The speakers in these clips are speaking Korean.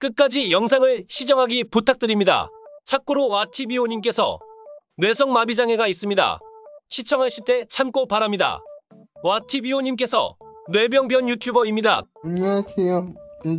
끝까지 영상을 시청하기 부탁드립니다. 참고로 와티비오님께서 뇌성마비장애가 있습니다. 시청하실 때 참고 바랍니다. 와티비오님께서 뇌병변 유튜버입니다. 안녕하세요.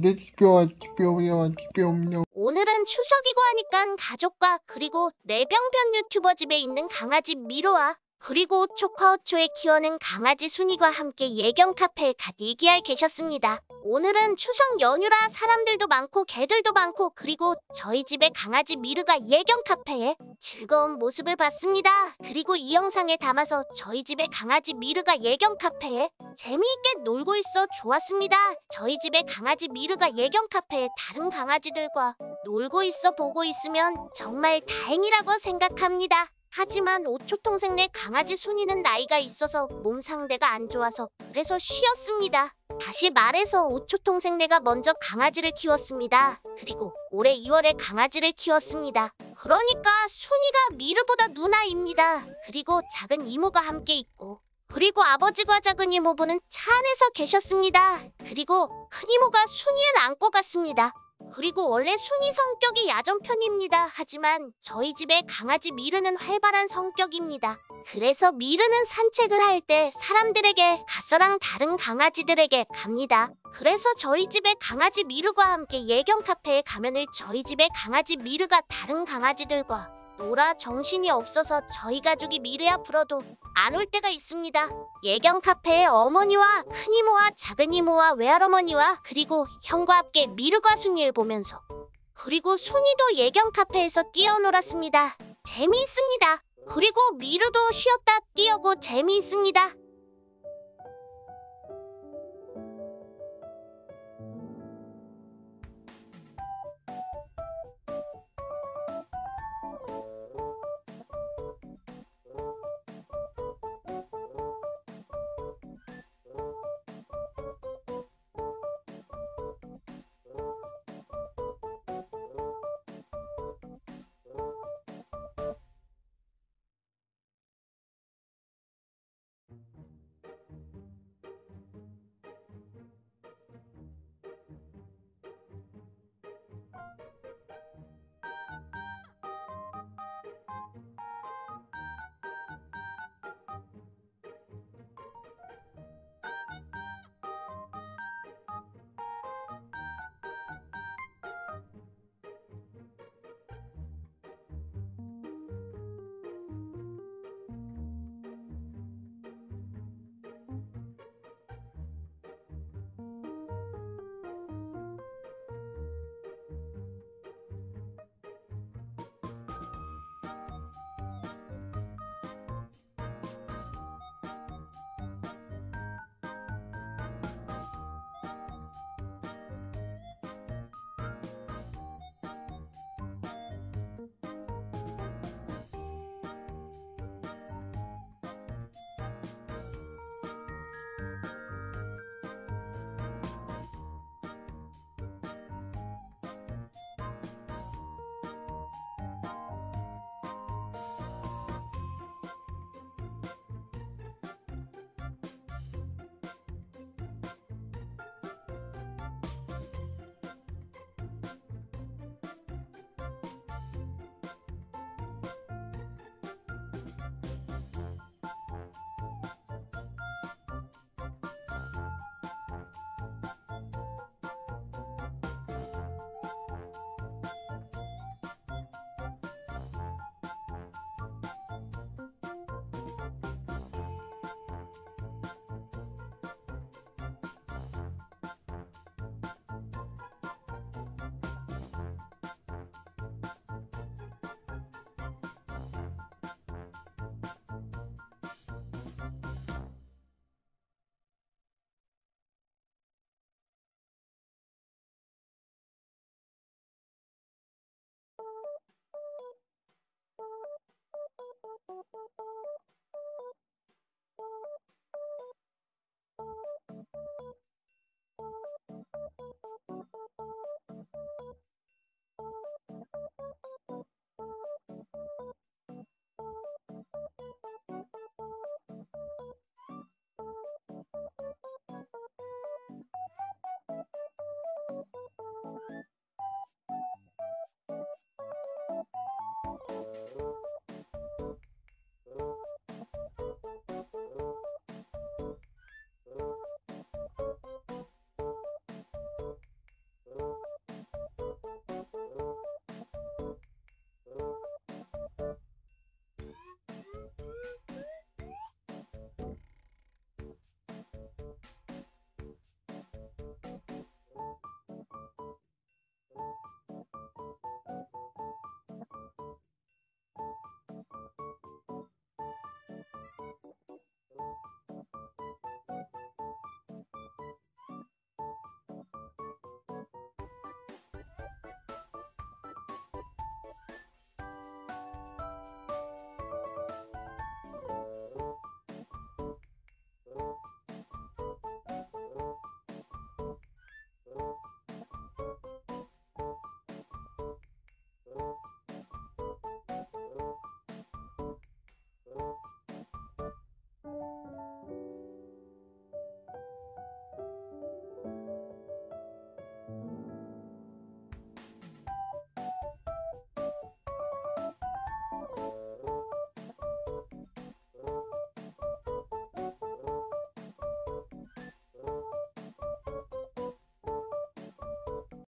뇌티표입니다. 오늘은 추석이고 하니깐 가족과 그리고 뇌병변 유튜버 집에 있는 강아지 미로와 그리고 초카오초에 키우는 강아지 순이과 함께 예경 카페에 갓 얘기할 계셨습니다. 오늘은 추석 연휴라 사람들도 많고 개들도 많고 그리고 저희 집에 강아지 미르가 예경 카페에 즐거운 모습을 봤습니다. 그리고 이 영상에 담아서 저희 집에 강아지 미르가 예경 카페에 재미있게 놀고 있어 좋았습니다. 저희 집에 강아지 미르가 예경 카페에 다른 강아지들과 놀고 있어 보고 있으면 정말 다행이라고 생각합니다. 하지만 오초통생네 강아지 순이는 나이가 있어서 몸 상태가 안 좋아서 그래서 쉬었습니다. 다시 말해서 오초통생네가 먼저 강아지를 키웠습니다. 그리고 올해 2월에 강아지를 키웠습니다. 그러니까 순이가 미르보다 누나입니다. 그리고 작은 이모가 함께 있고 그리고 아버지와 작은 이모부는 차 안에서 계셨습니다. 그리고 큰 이모가 순이를 안고 갔습니다. 그리고 원래 순이 성격이 야전 편입니다. 하지만 저희 집에 강아지 미르는 활발한 성격입니다. 그래서 미르는 산책을 할 때 사람들에게 가서랑 다른 강아지들에게 갑니다. 그래서 저희 집에 강아지 미르과 함께 예경 카페에 가면은 저희 집에 강아지 미르가 다른 강아지들과 놀아 정신이 없어서 저희 가족이 미르 앞으로도 안 올 때가 있습니다. 예경 카페에 어머니와 큰이모와 작은이모와 외할어머니와 그리고 형과 함께 미르과 순이를 보면서 그리고 순이도 예경 카페에서 뛰어놀았습니다. 재미있습니다. 그리고 미르도 쉬었다 뛰어고 재미있습니다.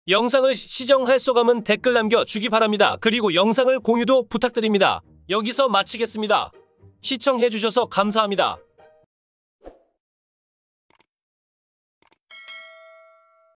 영상을 시청할 소감은 댓글 남겨주기 바랍니다. 그리고 영상을 공유도 부탁드립니다. 여기서 마치겠습니다. 시청해주셔서 감사합니다.